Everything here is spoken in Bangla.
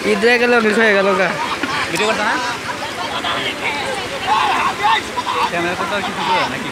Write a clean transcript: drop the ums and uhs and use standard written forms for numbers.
ঈদে গেল মিস হয়ে গেল গা ভিডিও করছ না ক্যামেরা তো কিছু করে নাকি